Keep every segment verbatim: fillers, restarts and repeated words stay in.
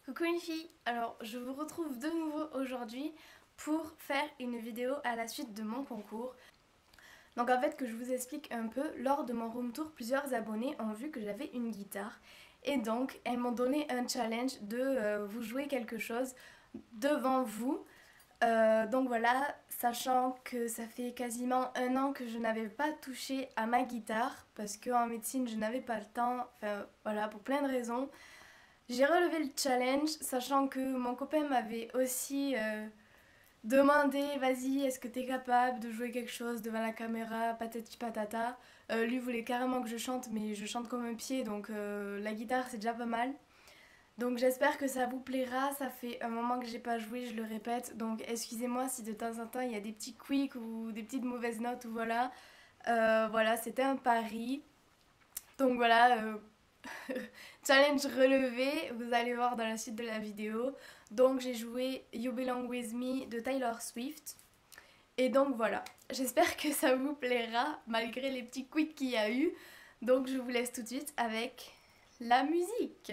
Coucou les filles, alors je vous retrouve de nouveau aujourd'hui pour faire une vidéo à la suite de mon concours. Donc en fait que je vous explique un peu, lors de mon room tour, plusieurs abonnés ont vu que j'avais une guitare et donc elles m'ont donné un challenge de euh, vous jouer quelque chose devant vous. Euh, donc voilà, sachant que ça fait quasiment un an que je n'avais pas touché à ma guitare parce qu'en médecine je n'avais pas le temps, enfin voilà, pour plein de raisons. J'ai relevé le challenge, sachant que mon copain m'avait aussi euh, demandé, vas-y, est-ce que t'es capable de jouer quelque chose devant la caméra, patati patata. Euh, lui voulait carrément que je chante, mais je chante comme un pied, donc euh, la guitare c'est déjà pas mal. Donc j'espère que ça vous plaira, ça fait un moment que j'ai pas joué, je le répète, donc excusez-moi si de temps en temps il y a des petits quicks ou des petites mauvaises notes ou voilà. Euh, voilà, c'était un pari. Donc voilà, euh, challenge relevé, vous allez voir dans la suite de la vidéo. Donc j'ai joué You Belong With Me de Taylor Swift. Et donc voilà, j'espère que ça vous plaira malgré les petits quicks qu'il y a eu. Donc je vous laisse tout de suite avec la musique.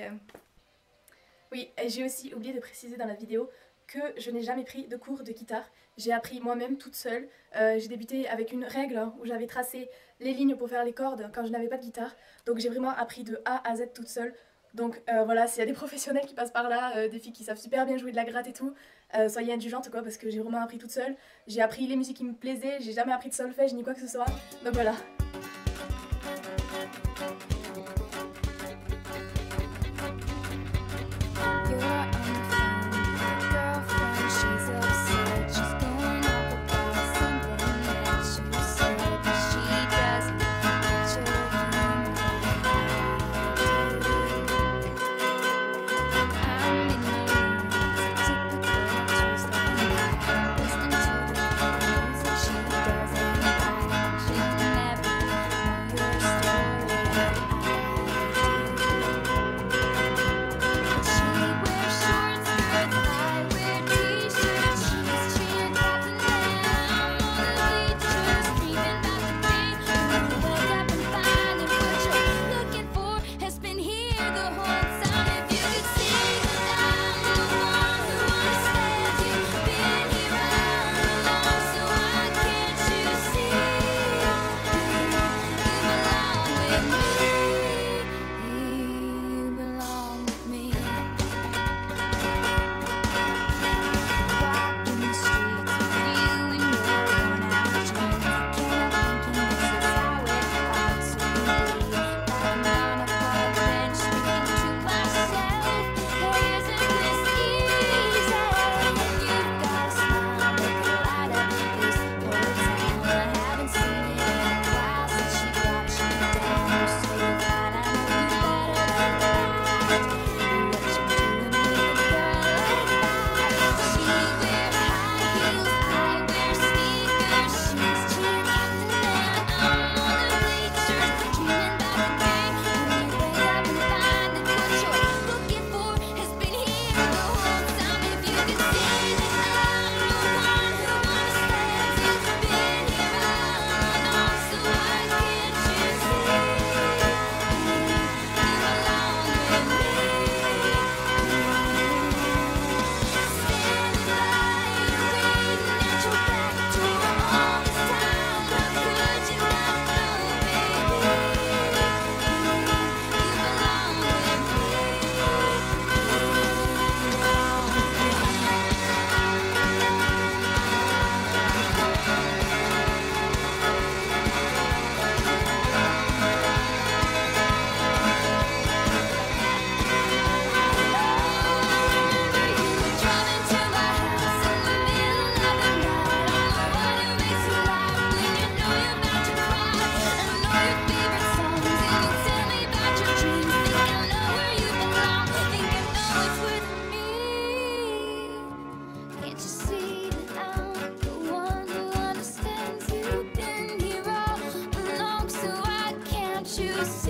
Oui, et j'ai aussi oublié de préciser dans la vidéo que je n'ai jamais pris de cours de guitare. J'ai appris moi-même toute seule. Euh, j'ai débuté avec une règle hein, où j'avais tracé les lignes pour faire les cordes quand je n'avais pas de guitare. Donc j'ai vraiment appris de A à Z toute seule. Donc euh, voilà, s'il y a des professionnels qui passent par là, euh, des filles qui savent super bien jouer de la gratte et tout, euh, soyez indulgentes quoi, parce que j'ai vraiment appris toute seule. J'ai appris les musiques qui me plaisaient, j'ai jamais appris de solfège ni quoi que ce soit. Donc voilà. You